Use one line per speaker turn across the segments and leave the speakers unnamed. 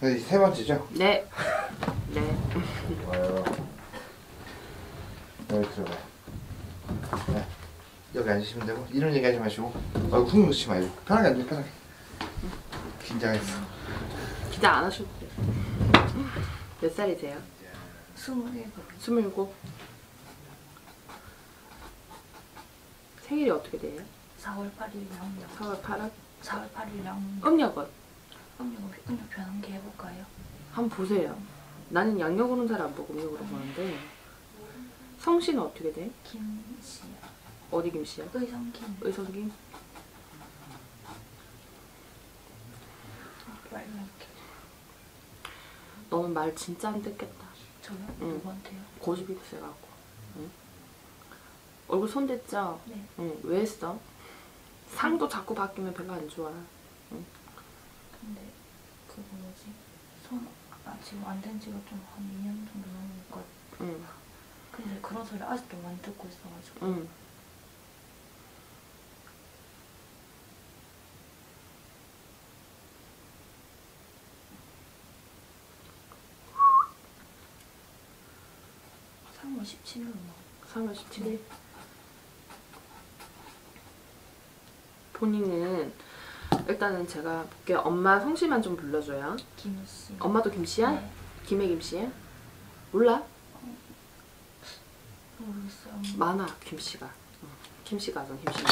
네, 세 번째죠?
네. 네.
좋아요. 여기 들어가요. 네. 여기 앉으시면 되고 이런 얘기 하지 마시고 훅 넣지 말고 편하게 앉아 편하게. 긴장했어.
기대 안 하셔도 돼요. 몇 살이세요?
27.
27. 생일이 어떻게 돼요?
4월 8일 양력.
4월 8일?
4월 8일 양력.
음력은?
음력 변환기 해볼까요?
한번 보세요. 나는 양력으로는 잘 안 보고 음력으로 보는데. 성씨는 어떻게 돼?
김씨요.
어디 김씨야?
의성김.
의성김?
말할게.
너는 말 진짜 안 듣겠다.
저요?
응.
누구한테요?
고집이 세갖고. 응? 얼굴 손댔죠?
네.
응. 왜 했어? 상도 자꾸 바뀌면 별로 안 좋아. 응.
근데 그거 뭐지? 지금 안 된 지가 좀 한 2년 정도 넘으니까.
응.
근데 그런 소리 아직도 많이 듣고 있어가지고.
응.
상월 17일로
3월 17일. 본인은 일단은 제가 볼게요. 엄마 성씨만 좀 불러줘요.
김씨.
엄마도 김씨야?
네.
김해 김씨야? 몰라?
모르겠어요.
많아 김씨가. 김씨 가정 김씨.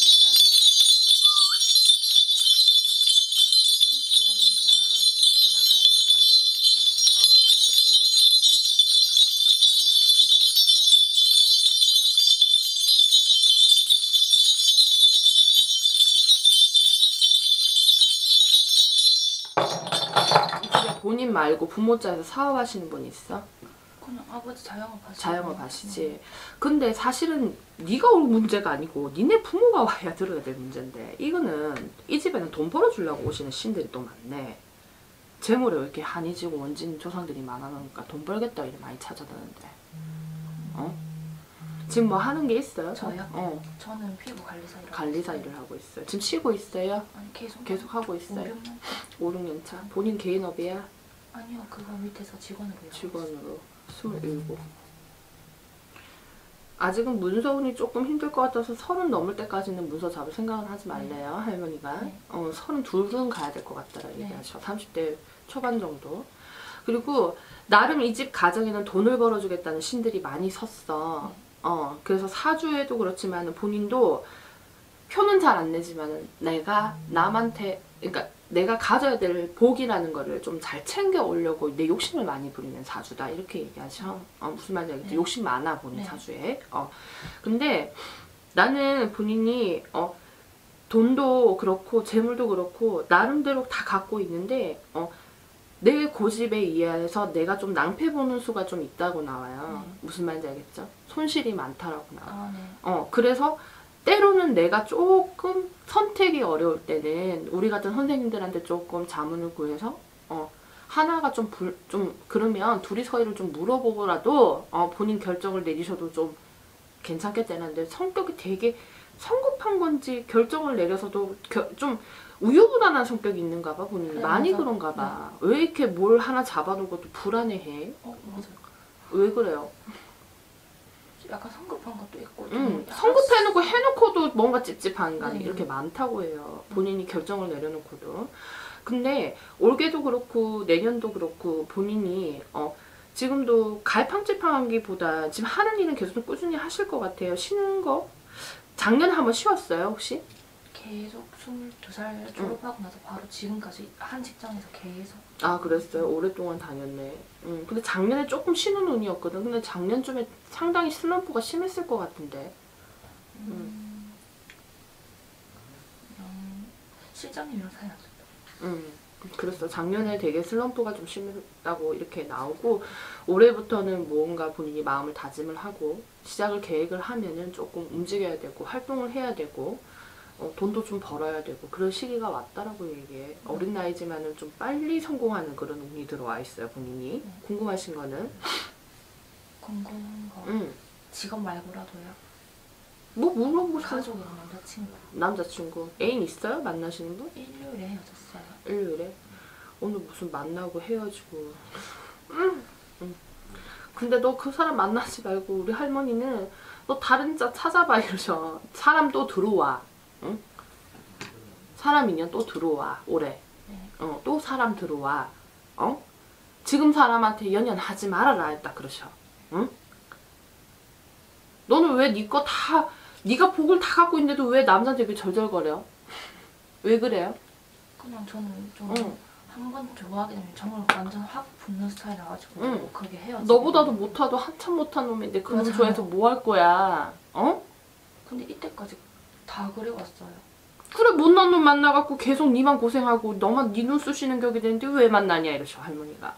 본인 말고 부모자에서 사업하시는 분 있어?
그냥 아버지 자영업 하시지.
자영업 하시지. 근데 사실은 네가 올 문제가 아니고 니네 부모가 와야 들어야 될 문제인데 이거는 이 집에는 돈 벌어주려고 오시는 신들이 또 많네. 재물에 왜 이렇게 한이지고 원진 조상들이 많아놓으니까 돈 벌겠다 이래 많이 찾아드는데. 어? 지금 뭐 하는 게 있어요?
저요?
어.
저는 피부 관리사 일을
관리사
하고 있어요.
일을 하고 있어요. 지금 쉬고 있어요?
아니
계속 하고 있어요?
5, 6년?
5, 6년 차. 본인 개인업이야?
아니요, 그거 밑에서 직원으로 일하고
직원으로 27. 아직은 문서운이 조금 힘들 것 같아서 30 넘을 때까지는 문서 잡을 생각은 하지 말래요, 할머니가.
네.
32은 가야 될 것 같더라
네.
얘기하셔. 30대 초반 정도. 그리고 나름 이 집 가정에는 돈을 벌어주겠다는 신들이 많이 섰어. 그래서 사주에도 그렇지만 본인도 표는 잘 안 내지만 내가 남한테, 그러니까 내가 가져야 될 복이라는 거를 좀 잘 챙겨 오려고 내 욕심을 많이 부리는 사주다 이렇게 얘기하셔. 무슨 말인지 알겠지?
네.
욕심 많아 본인
네.
사주에. 근데 나는 본인이 돈도 그렇고 재물도 그렇고 나름대로 다 갖고 있는데 내 고집에 의해서 내가 좀 낭패 보는 수가 좀 있다고 나와요. 무슨 말인지 알겠죠? 손실이 많다라고 나와.
아, 네.
그래서 때로는 내가 조금 선택이 어려울 때는 우리 같은 선생님들한테 조금 자문을 구해서 하나가 좀 그러면 둘이 서로를 좀 물어보고라도 본인 결정을 내리셔도 좀 괜찮겠다는데 성격이 되게 성급한 건지 결정을 내려서도 좀 우유부단한 성격이 있는가 봐 본인이.
네,
많이
맞아.
그런가 봐. 왜 이렇게 뭘 하나 잡아놓고도 불안해해?
맞아요.
왜 그래요?
약간 성급한 것도 있고.
성급해놓고 해놓고도 뭔가 찝찝한 거
네.
이렇게 많다고 해요. 본인이 결정을 내려놓고도. 근데 올해도 그렇고 내년도 그렇고 본인이 지금도 갈팡질팡하기보다 지금 하는 일은 계속 꾸준히 하실 것 같아요. 쉬는 거? 작년에 한번 쉬었어요 혹시?
계속 22살 졸업하고 나서 바로 지금까지 한 직장에서 계속.
아 그랬어요? 오랫동안 다녔네. 근데 작년에 조금 쉬는 운이었거든. 근데 작년쯤에 상당히 슬럼프가 심했을 것 같은데.
실장님이랑 사이 안 좋다.
그랬어. 작년에 되게 슬럼프가 좀 심했다고 이렇게 나오고 올해부터는 뭔가 본인이 마음을 다짐을 하고 시작을 계획을 하면은 조금 움직여야 되고 활동을 해야 되고 돈도 좀 벌어야 되고 그런 시기가 왔다라고 얘기해. 어린 나이지만은 좀 빨리 성공하는 그런 운이 들어와 있어요 본인이. 궁금하신 거는?
궁금한 거.
직업
말고라도요.
뭐 물어보고
가족이랑 남자친구.
남자친구 애인 있어요? 만나시는 분?
일요일에 헤어졌어요.
일요일에? 오늘 무슨 만나고 헤어지고. 근데 너 그 사람 만나지 말고 우리 할머니는 너 다른 자 찾아봐 이러셔. 사람 또 들어와. 응? 사람 인연 또 들어와 올해.
네.
또 사람 들어와. 지금 사람한테 연연하지 말아라 했다 그러셔. 응? 너는 왜 네 거 다 네가 복을 다 갖고 있는데도 왜 남자한테 왜 절절거려? 왜 그래요?
그냥 저는 좀
응.
한 번 좋아하게 되면 정을 완전 확 붙는 스타일이라가지고
응.
그게 헤어지고.
너보다도 못하도 한참 못한 놈인데 그놈
맞아요.
좋아해서 뭐 할 거야?
근데 이때까지 다 그래왔어요.
그래 못난 놈 만나갖고 계속 니만 고생하고 너만 니 눈 쑤시는 격이 되는데 왜 만나냐 이러셔 할머니가.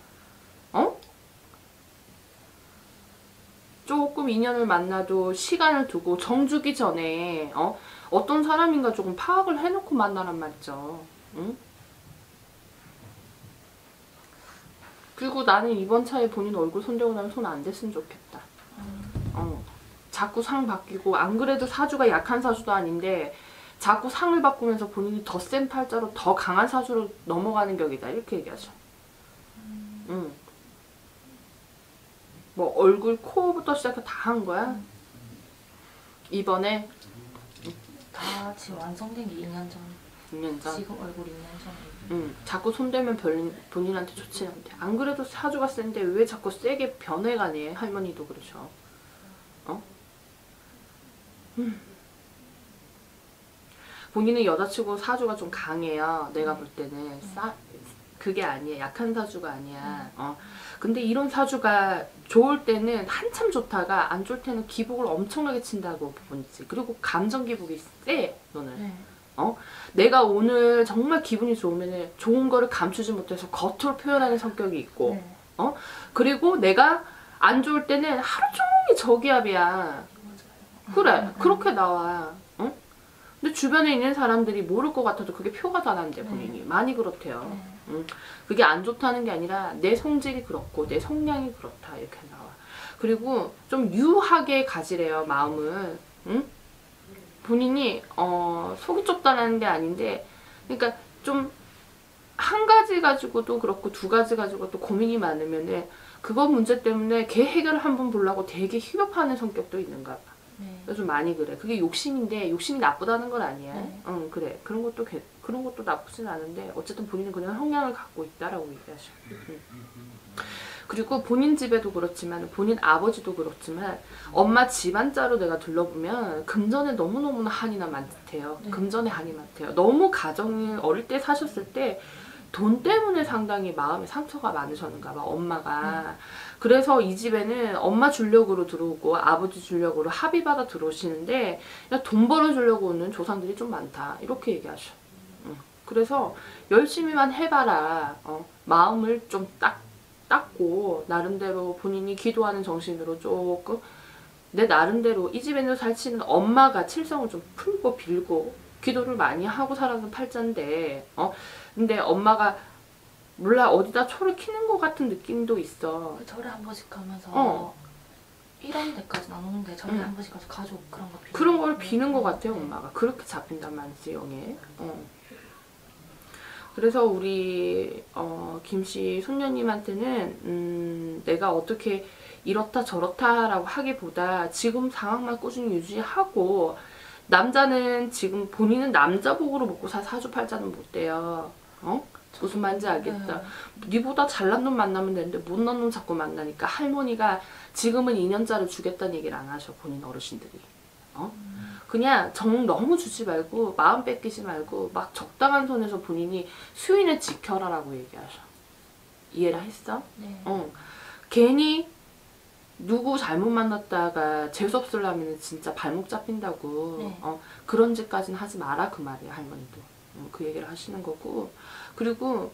조금 인연을 만나도 시간을 두고 정주기 전에 어떤 사람인가 조금 파악을 해놓고 만나란 말이죠. 응? 그리고 나는 이번 차에 본인 얼굴 손대고 나면 손 안 댔으면 좋겠다. 자꾸 상 바뀌고 안 그래도 사주가 약한 사주도 아닌데 자꾸 상을 바꾸면서 본인이 더 센 팔자로 더 강한 사주로 넘어가는 격이다 이렇게 얘기하죠. 뭐 얼굴 코부터 시작해서 다 한 거야. 이번에
다 지금 완성된 게 2년 전.
2년 전.
지금 얼굴 2년 전.
자꾸 손대면 본인한테 좋지 않대. 안 그래도 사주가 센데 왜 자꾸 세게 변해가네. 할머니도 그러셔. 본인은 여자치고 사주가 좀 강해요. 내가 볼 때는 그게 아니야. 약한 사주가 아니야. 근데 이런 사주가 좋을 때는 한참 좋다가 안 좋을 때는 기복을 엄청나게 친다고 보이지. 그리고 감정 기복이 세 너는.
네.
내가 오늘 정말 기분이 좋으면 좋은 거를 감추지 못해서 겉으로 표현하는 성격이 있고
네.
그리고 내가 안 좋을 때는 하루 종일 저기압이야.
맞아요.
그래 그렇게 나와. 근데 주변에 있는 사람들이 모를 것 같아도 그게 표가 다 난대 본인이. 많이 그렇대요. 그게 안 좋다는 게 아니라 내 성질이 그렇고 내 성향이 그렇다 이렇게 나와. 그리고 좀 유하게 가지래요 마음을. 본인이 속이 좁다는 게 아닌데 그러니까 좀 한 가지 가지고도 그렇고 두 가지 가지고도 고민이 많으면은 그거 문제 때문에 걔 해결을 한번 보려고 되게 휴업하는 성격도 있는가 봐.
네.
그래서 좀 많이 그래. 그게 욕심인데 욕심이 나쁘다는 건 아니야.
네.
응 그래. 그런 것도 나쁘진 않은데 어쨌든 본인은 그런 성향을 갖고 있다라고 얘기하셔. 그리고 본인 집에도 그렇지만 본인 아버지도 그렇지만 엄마 집안자로 내가 둘러보면 금전에 너무너무나 한이 많대요.
네.
금전에 한이 많대요. 너무 가정을 어릴 때 사셨을 때 돈 때문에 상당히 마음에 상처가 많으셨는가 봐 엄마가. 그래서 이 집에는 엄마 줄력으로 들어오고 아버지 줄력으로 합의받아 들어오시는데 그냥 돈 벌어주려고 오는 조상들이 좀 많다 이렇게 얘기하셔. 그래서 열심히만 해봐라. 마음을 좀 닦고 나름대로 본인이 기도하는 정신으로 조금 내 나름대로 이 집에는 살치는 엄마가 칠성을 좀 풀고 빌고 기도를 많이 하고 살아서 팔자인데 근데 엄마가 몰라 어디다 초를 키는 것 같은 느낌도 있어.
절에 한 번씩 가면서 이런 데까지는 안 오는데 절에 한 번씩 가서 가족 그런 거
그런 걸 비는 것 같아요 엄마가. 그렇게 잡힌단 말이지 영에. 그래서 우리 김씨 손녀님한테는 내가 어떻게 이렇다 저렇다라고 하기보다 지금 상황만 꾸준히 유지하고 남자는 지금 본인은 남자 복으로 먹고 사주팔자는 못 돼요. 무슨 말인지 알겠다. 니보다 잘난 놈 만나면 되는데 못난 놈 자꾸 만나니까 할머니가 지금은 2년짜리 주겠다는 얘기를 안 하셔 본인 어르신들이. 그냥 정 너무 주지 말고 마음 뺏기지 말고 막 적당한 선에서 본인이 수인을 지켜라라고 얘기하셔. 이해를 했어?
네.
괜히 누구 잘못 만났다가 재수없으려면 진짜 발목 잡힌다고.
네.
그런 짓까지는 하지 마라 그 말이야 할머니도. 그 얘기를 하시는 거고. 그리고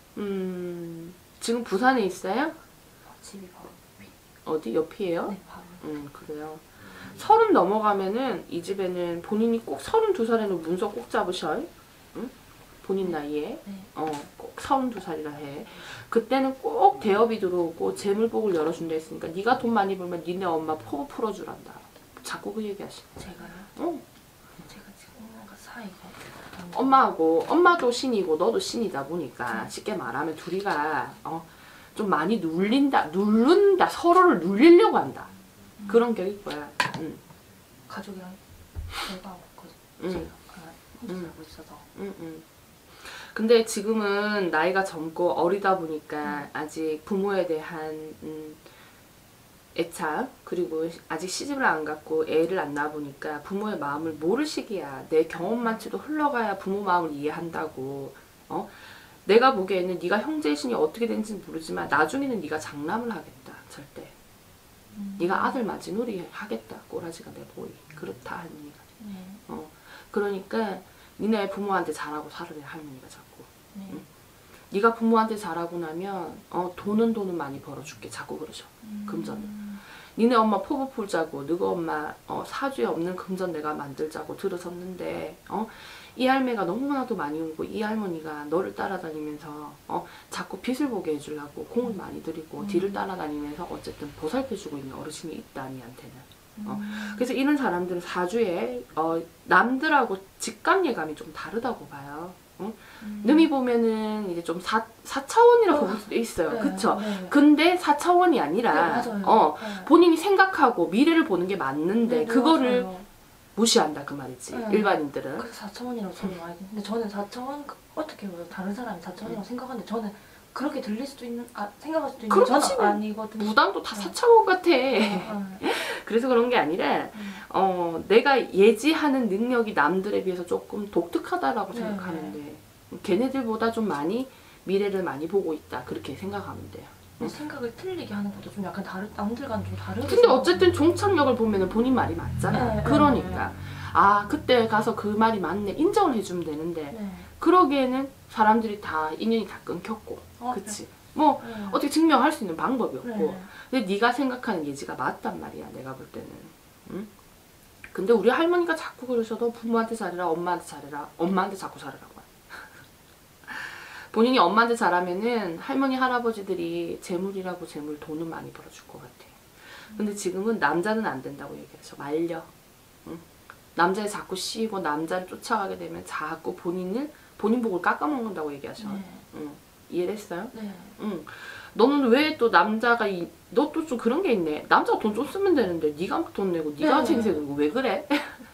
지금 부산에 있어요?
집이 바로
어디 옆이에요?
네 바로.
그래요. 30 넘어가면은 이 집에는 본인이 꼭 32살에는 문서 꼭 잡으셔. 응? 본인 나이에.
네.
꼭 32살이라 해. 그때는 꼭 대업이 들어오고 재물복을 열어준다 했으니까 네가 돈 많이 벌면 니네 엄마 포 풀어주란다. 자꾸 그 얘기하시.
제가요?
어.
제가 지금 뭔가 사이가 안
엄마도 신이고 너도 신이다 보니까 쉽게 말하면 둘이가 좀 많이 누른다 서로를 눌리려고 한다. 그런 격일 거야.
가족이랑 대화하고
응.
제가 혼자 살고 있어서.
근데 지금은 나이가 젊고 어리다 보니까 아직 부모에 대한 애착, 그리고 아직 시집을 안 갔고 애를 안 낳아보니까 부모의 마음을 모를 시기야. 내 경험만치도 흘러가야 부모 마음을 이해한다고. 내가 보기에는 네가 형제의 신이 어떻게 되는지는 모르지만 나중에는 네가 장남을 하겠다. 절대. 네가 아들 마지놀이 하겠다. 꼬라지가 내 보이. 그렇다 할머니가.
네.
그러니까 니네 부모한테 잘하고 살으래 할머니가 자꾸.
네.
네가 부모한테 잘하고 나면 돈은 많이 벌어줄게. 자꾸 그러셔. 금전을. 니네 엄마 포부 풀자고 너희 엄마 사주에 없는 금전 내가 만들자고 들어섰는데 이 할매가 너무나도 많이 오고 이 할머니가 너를 따라다니면서 자꾸 빚을 보게 해주려고 공을 많이 들이고 뒤를 따라다니면서 어쨌든 보살펴주고 있는 어르신이 있다 니한테는. 그래서 이런 사람들은 사주에 남들하고 직감예감이 좀 다르다고 봐요. num이 보면은 이제 좀 4차원이라고 볼 수도 있어요.
네,
그쵸?
네.
근데 4차원이 아니라
네, 맞아요. 네.
본인이 생각하고 미래를 보는 게 맞는데
네,
그거를
맞아요.
무시한다 그 말이지.
네.
일반인들은.
그래서 4차원이라고 저는 많이 근데 저는 4차원 어떻게 보면 다른 사람이 4차원이라고 생각하는데 저는 그렇게 들릴 수도 있는 생각할 수도 있는
그렇지.
저는 아니거든요.
무당도 다
네.
4차원 같아.
네.
그래서 그런 게 아니라 내가 예지하는 능력이 남들에 비해서 조금 독특하다라고
네.
생각하는데 걔네들보다 좀 많이 미래를 많이 보고 있다. 그렇게 생각하면 돼요.
근데 생각을 틀리게 하는 것도 좀 약간 남들과는 좀 다르게
근데 어쨌든 종착역을 보면은 본인 말이 맞잖아.
네,
그러니까 그때 가서 그 말이 맞네 인정을 해주면 되는데
네.
그러기에는 사람들이 다 인연이 다 끊겼고 그치? 뭐
네.
어떻게 증명할 수 있는 방법이 없고
네.
근데 네가 생각하는 예지가 맞단 말이야 내가 볼 때는. 응? 근데 우리 할머니가 자꾸 그러셔도 부모한테 잘해라 엄마한테 잘해라 엄마한테 자꾸 잘하라고 본인이 엄마한테 잘하면은 할머니 할아버지들이 재물이라고 재물 돈은 많이 벌어줄 것 같아. 근데 지금은 남자는 안 된다고 얘기하셔. 말려. 응? 남자에 자꾸 씌이고 남자를 쫓아가게 되면 자꾸 본인 복을 깎아먹는다고 얘기하셔.
네.
응. 이해됐어요?
네.
응. 너는 왜 또 남자가 너 또 좀 그런 게 있네. 남자가 돈 좀 쓰면 되는데 네가 돈 내고 네가
네.
생세 들고 왜 그래?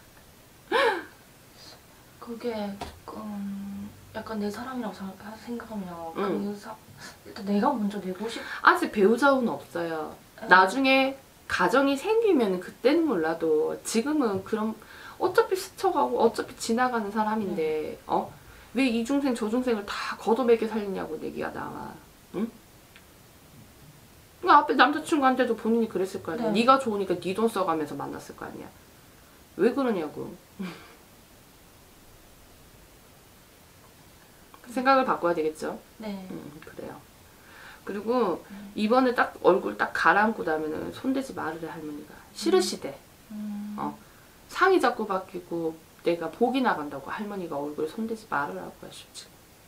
그게 조금 약간 내 사람이라고 생각하면
응.
일단 내가 먼저 내고 싶.
아직 배우자는 없어요. 나중에 가정이 생기면 그때는 몰라도 지금은 그럼 어차피 스쳐가고 어차피 지나가는 사람인데 왜 이중생 저중생을 다 걷어먹여 살리냐고 얘기가 나와. 응? 그러니까 앞에 남자친구한테도 본인이 그랬을 거 아니야.
네.
네가 좋으니까 네 돈 써가면서 만났을 거 아니야. 왜 그러냐고. 생각을 바꿔야 되겠죠.
네.
그래요. 그리고 이번에 딱 얼굴 딱 가라앉고 나면은 손대지 말으래 할머니가. 싫으시대. 상이 자꾸 바뀌고 내가 복이 나간다고 할머니가 얼굴에 손대지 말으라고 하셨지.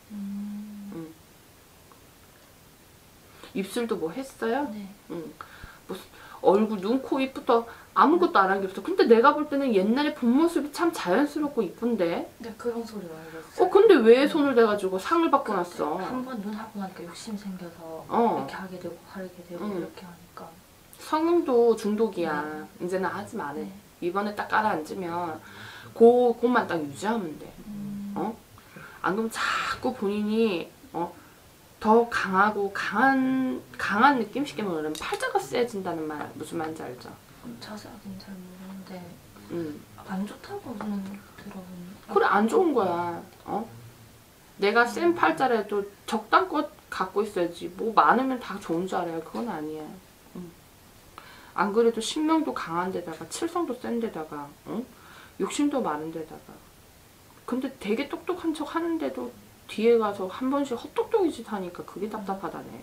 입술도 뭐 했어요?
네.
뭐 얼굴, 눈, 코, 입부터 아무것도 안 한 게 없어. 근데 내가 볼 때는 옛날에 본 모습이 참 자연스럽고 이쁜데.
네, 그런 소리 많이 들었어요.
근데 왜 손을 대가지고 상을 받고 났어?
한번 눈 하고 나니까 욕심 생겨서 이렇게 하게 되고 하게 되고 이렇게 하니까.
성음도 중독이야. 이제는 하지 마래.
네.
이번에 딱 가라앉으면 그것만 딱 유지하면 돼. 안 그러면 자꾸 본인이 더 강하고 강한 느낌 쉽게 말하면 팔자가 세진다는 말 무슨 말인지 알죠?
자세하게는 잘 모르는데 안 좋다고는 들어본.
그래 안 좋은 거야. 내가 센 팔자라도 적당껏 갖고 있어야지. 뭐 많으면 다 좋은 줄 알아요. 그건 아니야. 안 그래도 신명도 강한 데다가 칠성도 센 데다가 욕심도 많은 데다가 근데 되게 똑똑한 척 하는데도 뒤에 가서 한 번씩 헛똑똑이 짓 하니까 그게 답답하다네.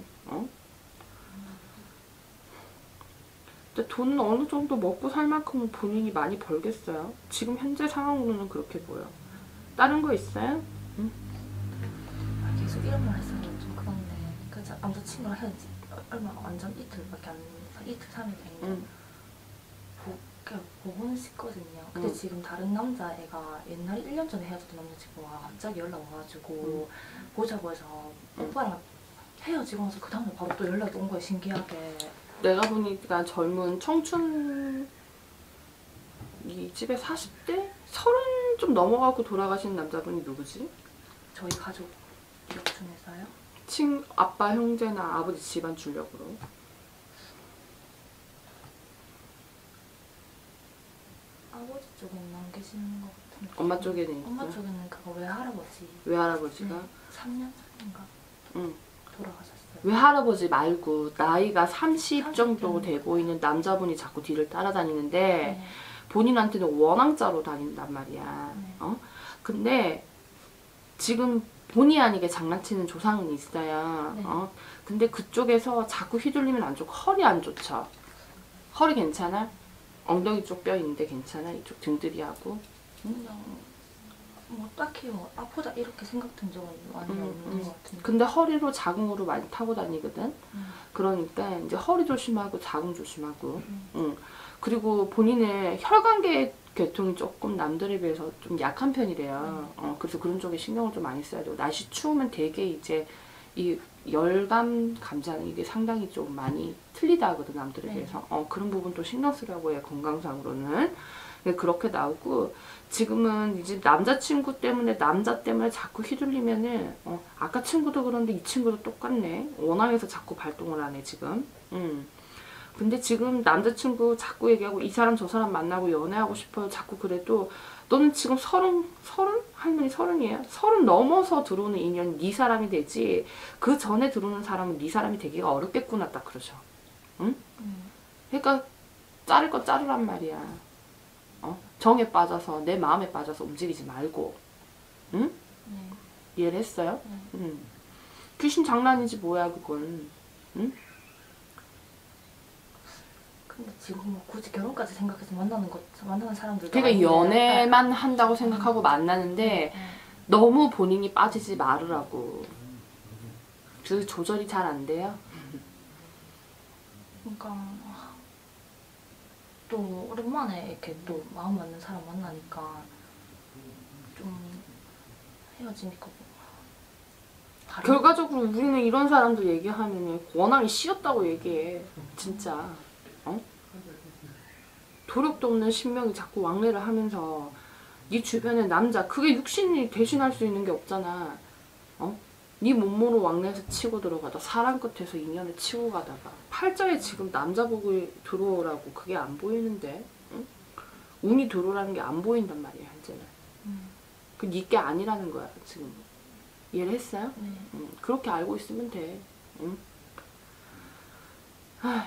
근데 돈은 어느 정도 먹고 살 만큼은 본인이 많이 벌겠어요. 지금 현재 상황으로는 그렇게 보여. 다른 거 있어요?
계속 이런 말 했어요. 좀 그런데 그 남자친구랑 헤어진 얼마 완전 이틀밖에 안 이틀 3일 됐는데 보고는 싶거든요. 근데
응.
지금 다른 남자애가 옛날에 1년 전에 헤어졌던 남자친구가 갑자기 연락 와가지고 보자고 해서 오빠랑 헤어지고 나서 그 다음에 바로 또 연락이 온 거예요. 신기하게.
내가 보니까 젊은 청춘 이 집에 40대? 30 좀 넘어가고 돌아가신 남자분이 누구지?
저희 가족 기억 중에서요.
아빠 형제나 아버지 집안 줄력으로.
아버지 쪽에는 안 계시는 것 같은데.
엄마 쪽에는 있고.
엄마 쪽에는 그거 외할아버지.
외할아버지가?
3년 전인가
응.
돌아가셨어요.
외할아버지 말고 나이가 30
30
정도 돼 보이는 남자분이 자꾸 뒤를 따라다니는데
네.
본인한테는 원앙자로 다닌단 말이야.
네.
근데 지금 본의 아니게 장난치는 조상은 있어요.
네.
근데 그쪽에서 자꾸 휘둘리면 안 좋고 허리 안 좋죠. 허리 괜찮아? 엉덩이 쪽 뼈 있는데 괜찮아? 이쪽 등들이하고.
그냥 뭐 딱히 뭐 아프다 이렇게 생각된 적은 많이 없는 것 같은데.
근데 허리로 자궁으로 많이 타고 다니거든. 그러니까 이제 허리 조심하고 자궁 조심하고. 그리고 본인의 혈관계 계통이 조금 남들에 비해서 좀 약한 편이래요. 그래서 그런 쪽에 신경을 좀 많이 써야 되고 날씨 추우면 되게 이제 이 열감 감자는 이게 상당히 좀 많이 틀리다 하거든 남들에 비해서. 그런 부분도 신경 쓰라고 해 건강상으로는. 그렇게 나오고 지금은 이제 남자친구 때문에 남자 때문에 자꾸 휘둘리면은 아까 친구도 그런데 이 친구도 똑같네. 원앙에서 자꾸 발동을 하네 지금. 근데 지금 남자친구 자꾸 얘기하고 이 사람 저 사람 만나고 연애하고 싶어요 자꾸 그래도 너는 지금 30? 할머니 30이에요? 30 넘어서 들어오는 인연이 네 사람이 되지 그 전에 들어오는 사람은 네 사람이 되기가 어렵겠구나 딱 그러죠. 응? 그러니까 자를 건 자르란 말이야. 정에 빠져서 내 마음에 빠져서 움직이지 말고. 응?
네.
이해를 했어요?
네.
귀신 장난이지 뭐야 그건. 응?
근데 지금 뭐 굳이 결혼까지 생각해서 만나는 사람들도
그러니까
아닌데.
연애만 한다고 생각하고 만나는데 너무 본인이 빠지지 말으라고. 그 조절이 잘 안 돼요.
그러니까 또 오랜만에 이렇게 또 마음 맞는 사람 만나니까 좀 헤어지니까
결과적으로 우리는 이런 사람들 얘기하면 원앙이 씌었다고 얘기해. 진짜. 도력도 없는 신명이 자꾸 왕래를 하면서 네 주변에 남자 그게 육신이 대신할 수 있는 게 없잖아. 네 몸으로 왕래해서 치고 들어가다 사람 끝에서 인연을 치고 가다가 팔자에 지금 남자 보고 들어오라고 그게 안 보이는데 응? 운이 들어오라는 게 안 보인단 말이야 이제는. 그 네 게 아니라는 거야 지금. 이해를 했어요?
네.
그렇게 알고 있으면 돼. 응? 아휴.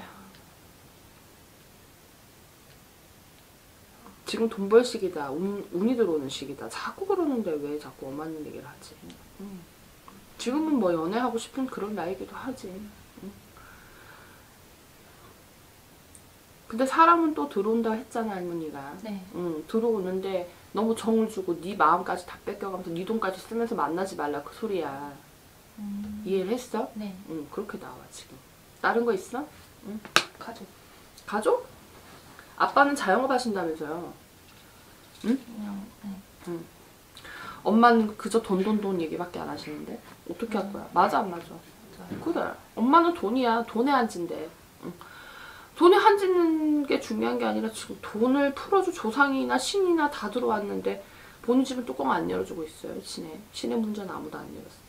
지금 돈 벌 시기다. 운이 들어오는 시기다. 자꾸 그러는데 왜 자꾸 엄마는 얘기를 하지? 지금은 뭐 연애하고 싶은 그런 나이기도 하지. 근데 사람은 또 들어온다 했잖아 할머니가.
네.
들어오는데 너무 정을 주고 네 마음까지 다 뺏겨가면서 네 돈까지 쓰면서 만나지 말라 그 소리야. 이해를 했어?
네.
그렇게 나와 지금. 다른 거 있어?
가족.
가족? 아빠는 자영업 하신다면서요. 응?
그냥 네.
엄마는 그저 돈 얘기밖에 안 하시는데 어떻게 할 거야? 맞아 안 맞아? 그래. 엄마는 돈이야. 돈에 한진대. 돈에 한지는 게 중요한 게 아니라 지금 돈을 풀어줄 조상이나 신이나 다 들어왔는데 본인 집은 뚜껑 안 열어주고 있어요. 신의 문제는 아무도 안 열었어.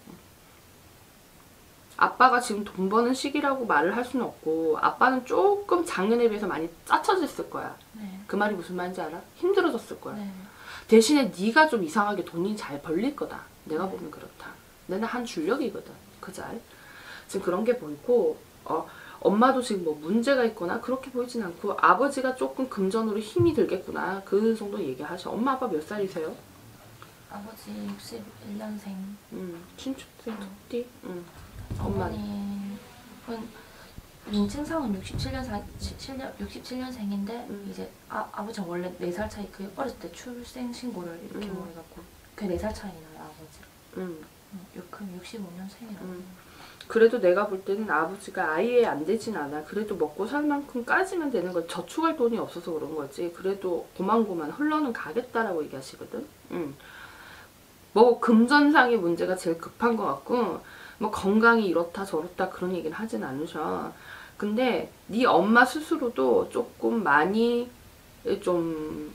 아빠가 지금 돈 버는 시기라고 말을 할 수는 없고 아빠는 조금 작년에 비해서 많이 짜쳐졌을 거야.
네.
그 말이 무슨 말인지 알아? 힘들어졌을 거야.
네.
대신에 네가 좀 이상하게 돈이 잘 벌릴 거다. 내가 보면 그렇다. 내는 한 줄력이거든. 그죠? 지금 그런 게 보이고 엄마도 지금 뭐 문제가 있거나 그렇게 보이진 않고 아버지가 조금 금전으로 힘이 들겠구나. 그 정도 얘기하셔. 엄마 아빠 몇 살이세요?
아버지 61년생.
친축생 툭띠. 엄마는?
어머니는 민증상은 67년생인데 이제 아버지는 원래 4살 차이 그 어렸을 때 출생 신고를 이렇게 뭐 해갖고 그 4살 차이 나요 아버지랑. 그럼 65년생이라고.
그래도 내가 볼 때는 아버지가 아예 안 되진 않아. 그래도 먹고 살 만큼까지만 되는 거 저축할 돈이 없어서 그런 거지. 그래도 고만고만 흘러는 가겠다라고 얘기하시거든. 뭐 금전상의 문제가 제일 급한 것 같고 뭐 건강이 이렇다 저렇다 그런 얘기는 하진 않으셔. 근데 네 엄마 스스로도 조금 많이 좀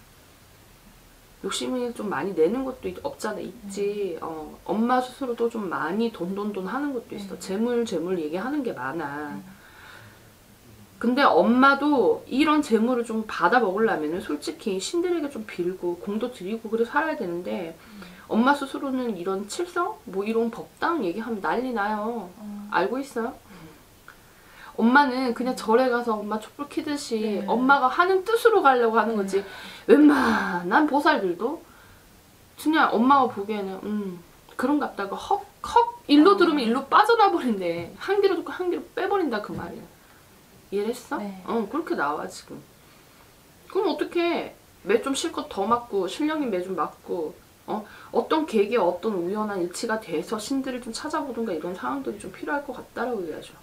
욕심을 좀 많이 내는 것도 없잖아. 있지. 엄마 스스로도 좀 많이 돈 하는 것도 있어. 재물 얘기하는 게 많아. 근데 엄마도 이런 재물을 좀 받아 먹으려면 솔직히 신들에게 좀 빌고 공도 드리고 그래 살아야 되는데 엄마 스스로는 이런 칠성? 뭐 이런 법당 얘기하면 난리 나요. 알고 있어요? 엄마는 그냥 절에 가서 엄마 촛불 켜듯이
네.
엄마가 하는 뜻으로 가려고 하는 거지. 웬만한 보살들도 그냥 엄마가 보기에는 그런갑다가 헉 일로 들으면 일로 빠져나 버린대. 한 귀로 듣고 한 귀로 빼버린다 그 말이야. 이해했어?
네.
그렇게 나와 지금. 그럼 어떻게 매 좀 실컷 더 맞고 신령님 매 좀 맞고 어떤 계기에 어떤 우연한 일치가 돼서 신들을 좀 찾아보든가 이런 상황들이 좀 필요할 것 같다라고 얘기하죠.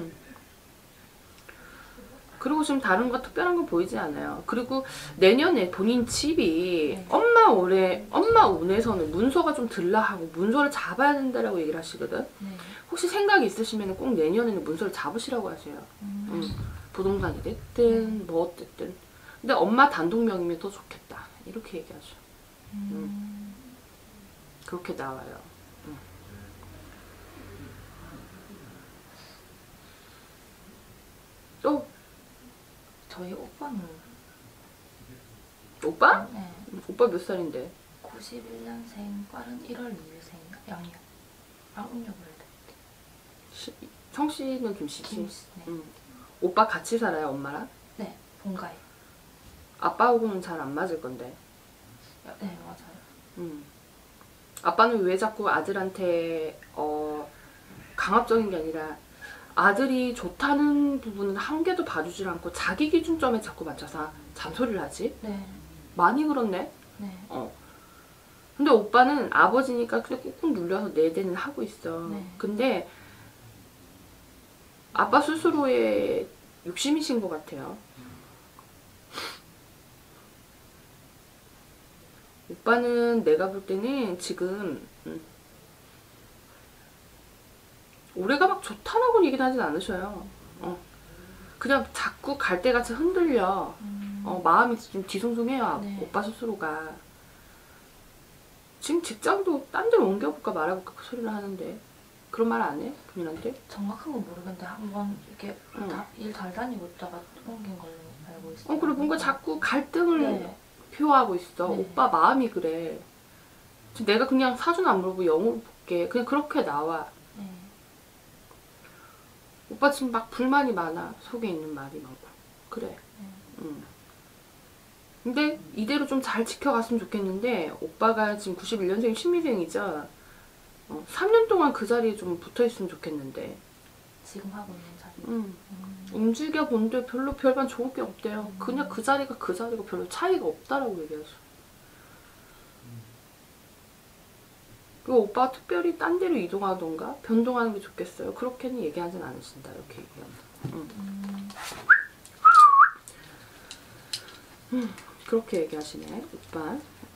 그리고 지금 다른 거 특별한 건 보이지 않아요. 그리고 내년에 본인 집이
네.
엄마 운에서는 문서가 좀 들라 하고 문서를 잡아야 된다라고 얘기를 하시거든.
네.
혹시 생각이 있으시면 꼭 내년에는 문서를 잡으시라고 하세요. 부동산이 됐든 뭐 어쨌든. 근데 엄마 단독명이면 더 좋겠다. 이렇게 얘기하죠. 그렇게 나와요. 또
저희 오빠는
오빠?
네.
오빠 몇 살인데?
91년생 빠른 1월 2일생 양력 운력을 때
청씨는 김씨지?
김씨. 네.
오빠 같이 살아요, 엄마랑?
네, 본가에.
아빠하고는 잘 안 맞을 건데.
네, 맞아요.
아빠는 왜 자꾸 아들한테 강압적인 게 아니라 아들이 좋다는 부분은 한 개도 봐주질 않고 자기 기준점에 자꾸 맞춰서 잔소리를 하지?
네.
많이 그렇네?
네.
근데 오빠는 아버지니까 그냥 꾹꾹 눌려서 내 대는 하고 있어.
네.
근데 아빠 스스로의 욕심이신 것 같아요. 오빠는 내가 볼 때는 지금 올해가 막 좋다라고 얘기는 하진 않으셔요. 그냥 자꾸 갈대같이 흔들려. 마음이 좀 뒤숭숭해요.
네.
오빠 스스로가. 지금 직장도 딴 데로 옮겨볼까 말아볼까 그 소리를 하는데 그런 말 안 해? 본인한테?
정확한 건 모르겠는데 한번 이렇게 일 잘 다니고 있다가 옮긴 걸로 알고 있어요.
그리고 뭔가 자꾸 갈등을
네.
표하고 있어.
네.
오빠 마음이 그래. 지금 내가 그냥 사준 안 물어보고 영어로 볼게. 그냥 그렇게 나와.
네.
오빠 지금 막 불만이 많아. 속에 있는 말이 많고. 그래. 근데 이대로 좀 잘 지켜갔으면 좋겠는데 오빠가 지금 91년생 신미생이죠. 3년 동안 그 자리에 좀 붙어있으면 좋겠는데
지금 하고 있는 자리.
움직여 본데 별로 별반 좋을 게 없대요. 그냥 그 자리가 그 자리고 별로 차이가 없다라고 얘기하죠. 그리고 오빠가 특별히 딴 데로 이동하던가 변동하는 게 좋겠어요. 그렇게는 얘기하진 않으신다. 이렇게 얘기한다. 그렇게 얘기하시네, 오빠.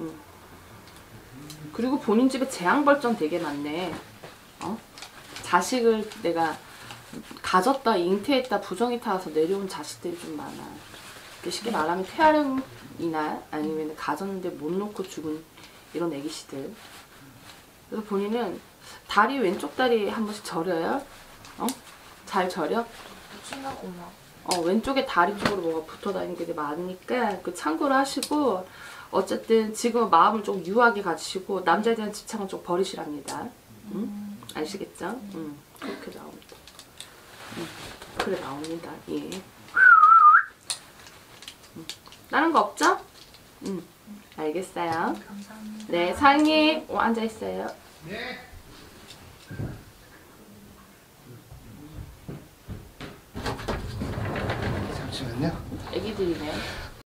그리고 본인 집에 재앙벌전 되게 많네. 자식을 내가 가졌다, 잉태했다, 부정이 타서 내려온 자식들이 좀 많아. 쉽게 말하면 태아령이나 아니면 가졌는데 못 놓고 죽은 이런 애기씨들. 그래서 본인은 다리, 왼쪽 다리 한 번씩 저려요. 잘 저려?
친하고 막.
왼쪽에 다리 쪽으로 뭐가 붙어 다니는 게 많으니까 그 참고를 하시고 어쨌든 지금 마음을 좀 유하게 가지시고 남자에 대한 집착은 좀 버리시랍니다. 아시겠죠? 그렇게 나옵니다. 그래 나옵니다. 예. 다른 거 없죠? 알겠어요.
감사합니다.
네, 사장님 앉아있어요.
네. 잠시만요.
애기들이네.